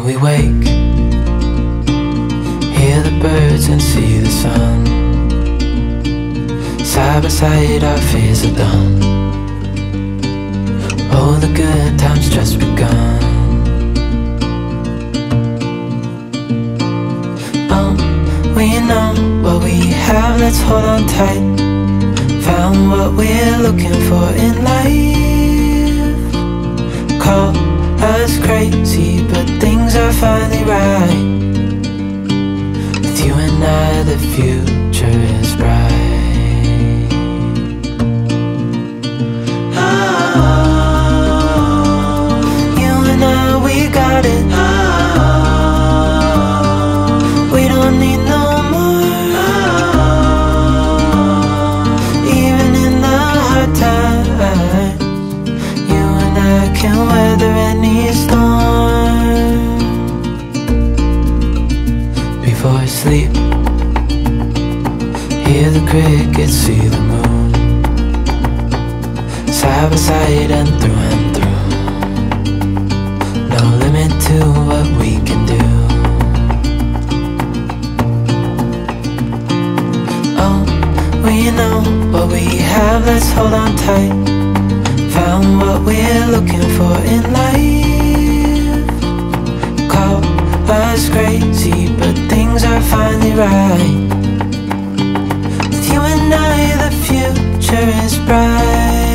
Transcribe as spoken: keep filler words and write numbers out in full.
we wake, hear the birds and see the sun. Side by side our fears are done. Oh, the good times just begun. Oh, we know what we have, let's hold on tight. Found what we're looking for in life. Call us crazy, but things are finally right. With you and I, the future is bright. Oh, you and I, we got it. Oh, we don't need no more. Oh, even in the hard times, you and I can weather any storm. Before I sleep, hear the crickets, see the moon. Side by side and through and through. No limit to what we can do. Oh, we know what we have, let's hold on tight. Found what we're looking for in life. Call us crazy, but things are finally right. With you and I, the future is bright.